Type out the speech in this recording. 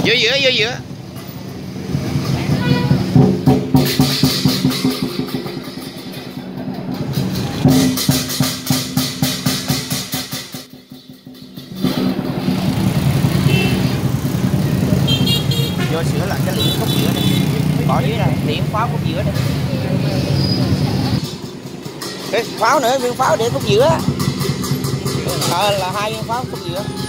Vô giữa, vô giữa. Vô sửa lại cái liễn khúc giữa đây. Bỏ dưới này, liễn pháo khúc giữa đây. Cái pháo nữa, viên pháo để khúc giữa. Là 2 viên pháo khúc giữa.